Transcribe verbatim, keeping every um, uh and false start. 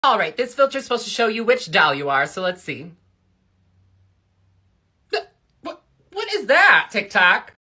All right, this filter is supposed to show you which doll you are, so let's see. What, what is that, TikTok?